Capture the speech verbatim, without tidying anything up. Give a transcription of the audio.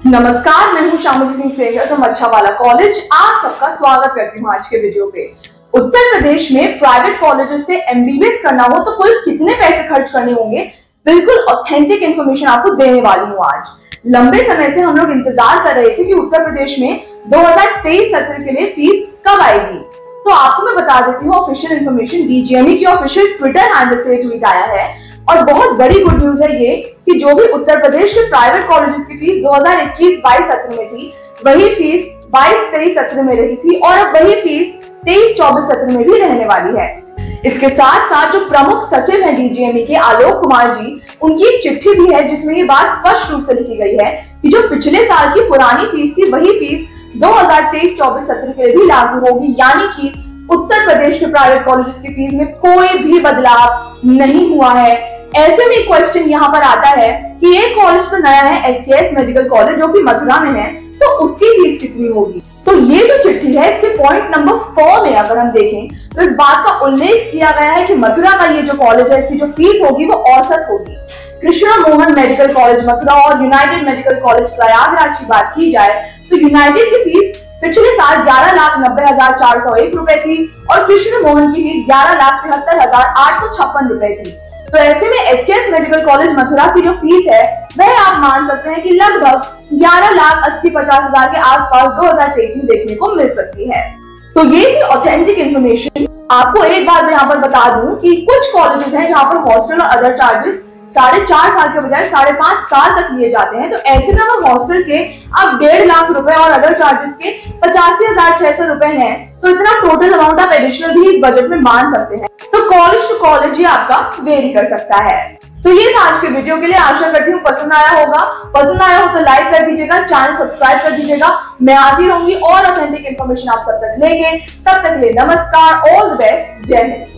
नमस्कार, मैं हूं शामुली सिंह सेंगर फ्रॉम अच्छावाला कॉलेज। आप सबका स्वागत करती हूं आज के वीडियो पे। उत्तर प्रदेश में प्राइवेट कॉलेजेस से एमबीबीएस करना हो तो कुल कितने पैसे खर्च करने होंगे, बिल्कुल ऑथेंटिक इन्फॉर्मेशन आपको देने वाली हूं आज। लंबे समय से हम लोग इंतजार कर रहे थे कि उत्तर प्रदेश में दो हज़ार तेईस सत्र के लिए फीस कब आएगी, तो आपको मैं बता देती हूँ ऑफिशियल इन्फॉर्मेशन डीजीएमई की ऑफिशियल ट्विटर हैंडल से ट्वीट आया है। और बहुत बड़ी गुड न्यूज है ये कि जो भी उत्तर प्रदेश के प्राइवेट कॉलेजेस की फीस दो हज़ार इक्कीस बाईस सत्र में थी, वही फीस बाईस तेईस सत्र में रही थी और अब वही फीस तेईस चौबीस सत्र में भी रहने वाली है। इसके साथ साथ जो प्रमुख सचिव है डीजीएमई के आलोक कुमार जी, उनकी एक चिट्ठी भी है जिसमें ये बात स्पष्ट रूप से लिखी गई है कि जो पिछले साल की पुरानी फीस थी वही फीस दो हज़ार तेईस चौबीस सत्र के लिए भी लागू होगी, यानी कि उत्तर प्रदेश के प्राइवेट कॉलेजेस की फीस में कोई भी बदलाव नहीं हुआ है। ऐसे में क्वेश्चन यहाँ पर आता है कि एक कॉलेज तो नया है, एसकेएस मेडिकल कॉलेज, जो कि मथुरा में है, तो उसकी फीस कितनी होगी। तो ये जो चिट्ठी है इसके पॉइंट नंबर फोर में अगर हम देखें तो इस बात का उल्लेख किया गया है कि मथुरा का ये जो कॉलेज है इसकी जो फीस होगी वो औसत होगी। कृष्णा मोहन मेडिकल कॉलेज मथुरा और यूनाइटेड मेडिकल कॉलेज प्रयागराज की बात की जाए तो यूनाइटेड की फीस पिछले साल ग्यारह लाख नब्बे हजार चार सौ एक रुपए थी और कृष्ण मोहन की फीस ग्यारह लाख तिहत्तर हजार आठ सौ छप्पन रुपए थी। तो ऐसे में एसकेएस मेडिकल कॉलेज मथुरा की जो फीस है वह आप मान सकते हैं कि लगभग ग्यारह लाख अस्सी पचास हजार के आसपास दो हज़ार तेईस में देखने को मिल सकती है। तो ये थी ऑथेंटिक इन्फॉर्मेशन। आपको एक बात मैं यहाँ पर बता दूं कि कुछ कॉलेजेस हैं जहाँ पर हॉस्टल और अदर चार्जेस साढ़े चार साल के बजाय साढ़े पांच साल तक लिए जाते हैं। तो ऐसे में अगर हॉस्टल के अब डेढ़ लाख रुपए और अदर चार्जेस के पचासी हजार छह सौ रुपए हैं तो इतना टोटल अमाउंट आप एडिशनल भी इस बजट में मान सकते हैं। तो कॉलेज टू कॉलेज ये आपका वेरी कर सकता है। तो ये था आज के वीडियो के लिए, आशा करती हूँ पसंद आया होगा। पसंद आया हो तो लाइक कर दीजिएगा, चैनल सब्सक्राइब कर दीजिएगा। मैं आती रहूंगी और ऑथेंटिक इन्फॉर्मेशन आप सब तक लेके। तब तक के लिए नमस्कार, ऑल द बेस्ट, जय हिंद।